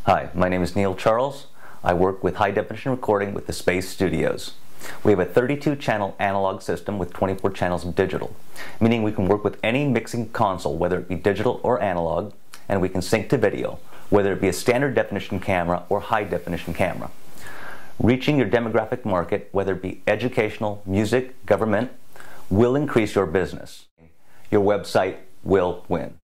Hi, my name is Neil Charles. I work with high definition recording with the Space Studios. We have a 32-channel analog system with 24 channels of digital, meaning we can work with any mixing console, whether it be digital or analog, and we can sync to video, whether it be a standard definition camera or high definition camera. Reaching your demographic market, whether it be educational, music, government, will increase your business. Your website will win.